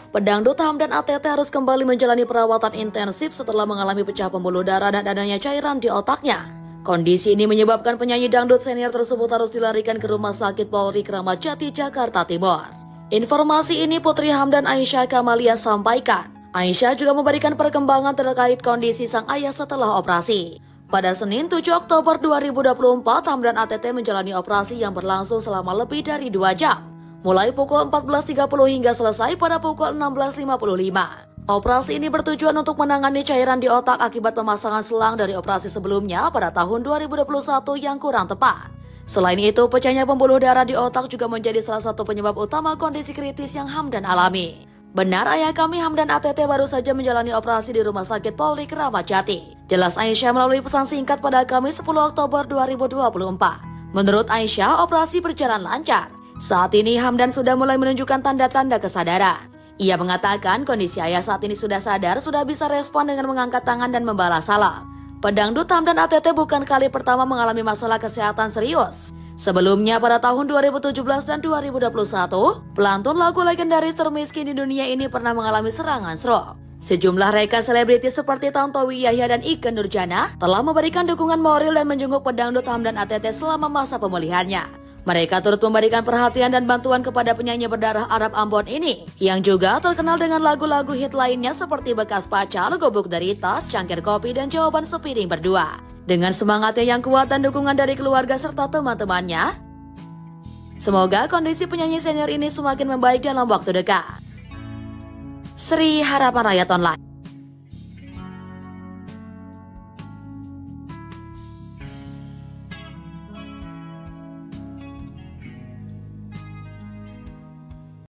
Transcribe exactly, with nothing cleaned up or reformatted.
Pedangdut Hamdan A T T harus kembali menjalani perawatan intensif setelah mengalami pecah pembuluh darah dan adanya cairan di otaknya. Kondisi ini menyebabkan penyanyi dangdut senior tersebut harus dilarikan ke Rumah Sakit Polri Kramat Jati, Jakarta Timur. Informasi ini Putri Hamdan Aisyah Kamalia sampaikan. Aisyah juga memberikan perkembangan terkait kondisi sang ayah setelah operasi. Pada Senin tujuh Oktober dua ribu dua puluh empat, Hamdan A T T menjalani operasi yang berlangsung selama lebih dari dua jam. Mulai pukul empat belas tiga puluh hingga selesai pada pukul enam belas lima puluh lima. Operasi ini bertujuan untuk menangani cairan di otak akibat pemasangan selang dari operasi sebelumnya pada tahun dua ribu dua puluh satu yang kurang tepat. Selain itu, pecahnya pembuluh darah di otak juga menjadi salah satu penyebab utama kondisi kritis yang Hamdan alami. Benar, ayah kami Hamdan A T T baru saja menjalani operasi di Rumah Sakit Polri Kramat Jati. Jelas Aisyah melalui pesan singkat pada Kamis sepuluh Oktober dua ribu dua puluh empat. Menurut Aisyah, operasi berjalan lancar. Saat ini Hamdan sudah mulai menunjukkan tanda-tanda kesadaran. Ia mengatakan kondisi ayah saat ini sudah sadar, sudah bisa respon dengan mengangkat tangan dan membalas salam. Pedangdut Hamdan A T T bukan kali pertama mengalami masalah kesehatan serius. Sebelumnya pada tahun dua ribu tujuh belas dan dua ribu dua puluh satu, pelantun lagu legendaris termiskin di dunia ini pernah mengalami serangan stroke. Sejumlah rekan selebritis seperti Tantowi Yahya dan Ikke Nurjana telah memberikan dukungan moral dan menjenguk pedangdut Hamdan A T T selama masa pemulihannya. Mereka turut memberikan perhatian dan bantuan kepada penyanyi berdarah Arab Ambon ini, yang juga terkenal dengan lagu-lagu hit lainnya seperti Bekas Pacar, Gubuk Derita, Cangkir Kopi, dan Jawaban Sepiring Berdua. Dengan semangatnya yang kuat dan dukungan dari keluarga serta teman-temannya, semoga kondisi penyanyi senior ini semakin membaik dalam waktu dekat. Sri Harapan Rakyat Online.